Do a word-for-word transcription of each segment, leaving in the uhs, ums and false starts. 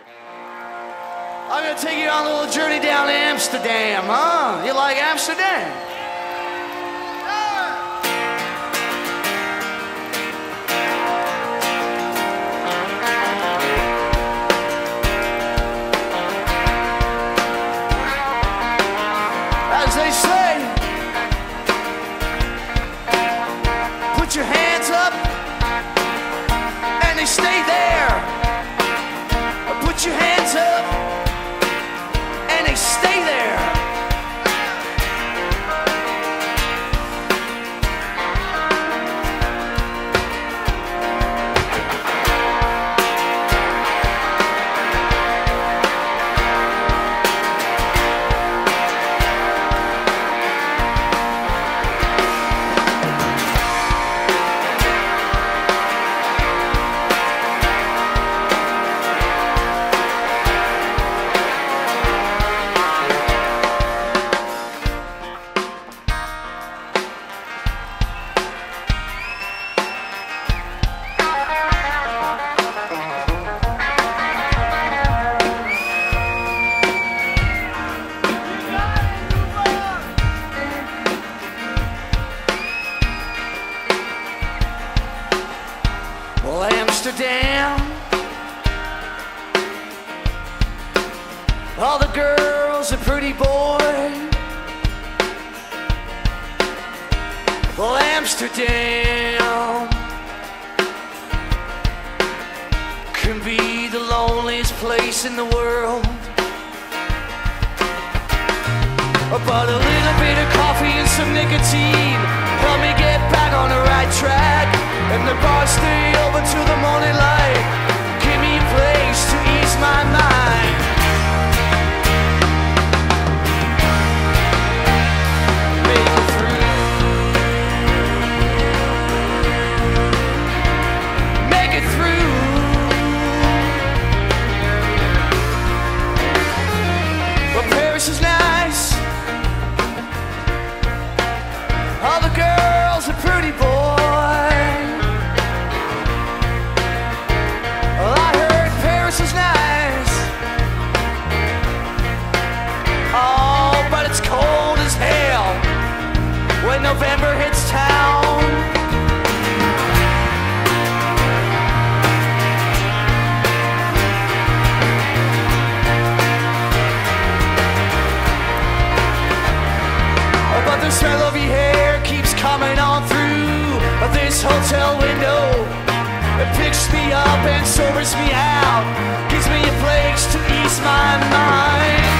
I'm gonna take you on a little journey down to Amsterdam, huh? You like Amsterdam? As they say, put your hands up and they stay there. Put your hands up and they stay there. Well, Amsterdam, all the girls are pretty boys. Well, Amsterdam can be the loneliest place in the world. But a little bit of coffee and some nicotine help me get back on the right track. And the bars stay open till the morning light. Give me a place to ease my mind. Make it through. Make it through. Well, Paris is nice. All the girls are pretty boys. When November hits town, but the smell of your hair keeps coming on through this hotel window. It picks me up and sobers me out, gives me a place to ease my mind.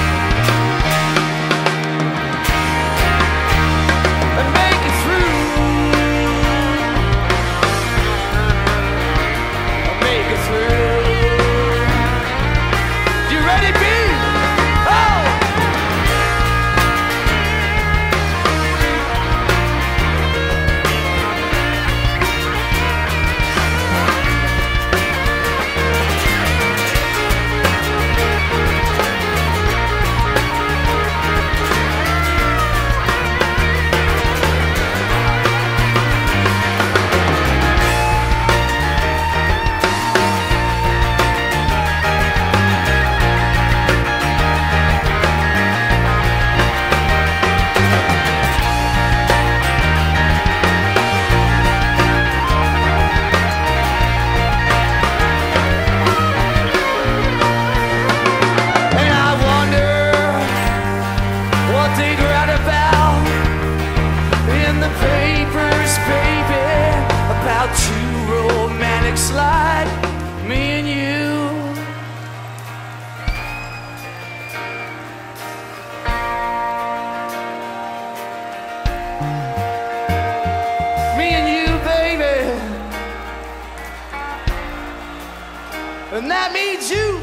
Slide, me and you. Me and you, baby. And that means you.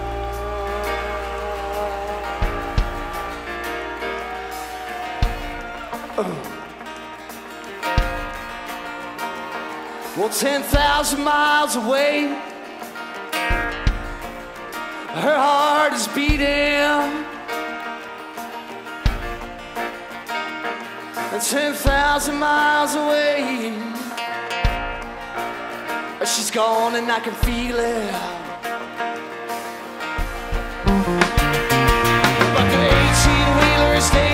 Oh. Well, ten thousand miles away, her heart is beating. And ten thousand miles away, she's gone and I can feel it. stay